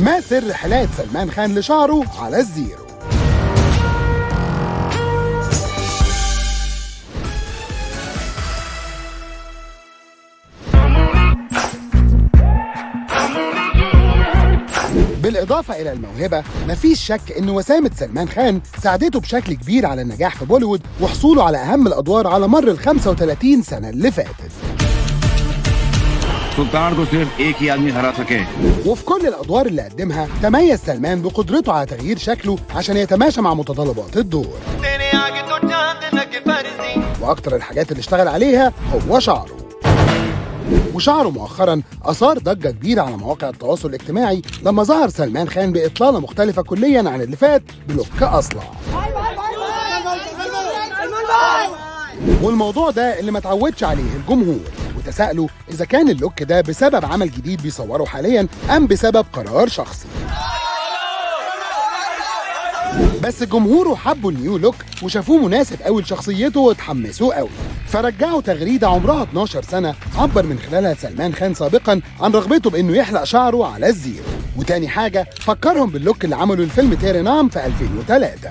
ما سر حلاقة سلمان خان لشعره على الزيرو؟ بالإضافة إلى الموهبة، مفيش شك إن وسامة سلمان خان ساعدته بشكل كبير على النجاح في بوليوود وحصوله على أهم الأدوار على مر ال 35 سنة اللي فاتت. وفي كل الأدوار اللي قدمها تميز سلمان بقدرته على تغيير شكله عشان يتماشى مع متطلبات الدور. وأكتر الحاجات اللي اشتغل عليها هو شعره. وشعره مؤخرا أثار ضجة كبيرة على مواقع التواصل الاجتماعي لما ظهر سلمان خان بإطلالة مختلفة كليا عن اللي فات بلوك أصلع. والموضوع ده اللي ما تعودش عليه الجمهور، وتساءلوا إذا كان اللوك ده بسبب عمل جديد بيصوره حاليا أم بسبب قرار شخصي. بس جمهوره حبوا النيو لوك وشافوه مناسب قوي لشخصيته وتحمسوه قوي، فرجعوا تغريدة عمرها 12 سنة عبر من خلالها سلمان خان سابقا عن رغبته بانه يحلق شعره على الزيرو. وتاني حاجة فكرهم باللوك اللي عمله الفيلم تيري نام في 2003،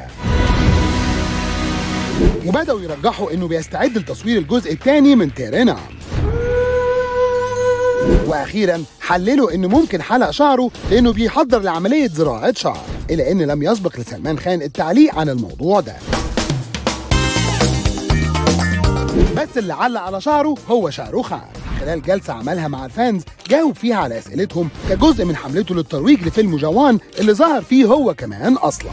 وبدأوا يرجحوا انه بيستعد لتصوير الجزء الثاني من تيري نام. واخيرا حللوا انه ممكن حلق شعره لانه بيحضر لعمليه زراعه شعر، الا ان لم يسبق لسلمان خان التعليق عن الموضوع ده. بس اللي علق على شعره هو شاروخ خان. خلال جلسه عملها مع الفانز جاوب فيها على اسئلتهم كجزء من حملته للترويج لفيلم جوان اللي ظهر فيه هو كمان اصلا.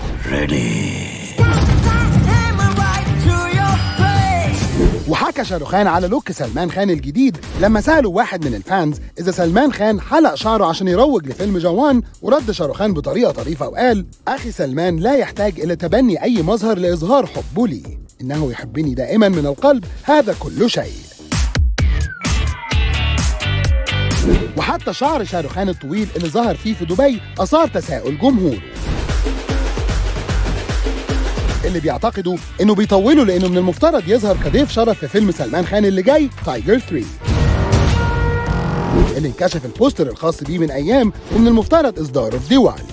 وحكى شاروخ خان على لوك سلمان خان الجديد لما سألوا واحد من الفانز إذا سلمان خان حلق شعره عشان يروج لفيلم جوان، ورد شاروخ خان بطريقة طريفة وقال: أخي سلمان لا يحتاج إلى تبني أي مظهر لإظهار حبه لي، إنه يحبني دائما من القلب، هذا كل شيء. وحتى شعر شاروخ خان الطويل اللي ظهر فيه في دبي أثار تساؤل جمهوره، اللي بيعتقدوا انه بيطولوا لانه من المفترض يظهر كضيف شرف في فيلم سلمان خان اللي جاي تايجر 3، اللي انكشف البوستر الخاص بيه من ايام ومن المفترض اصداره في ديوان.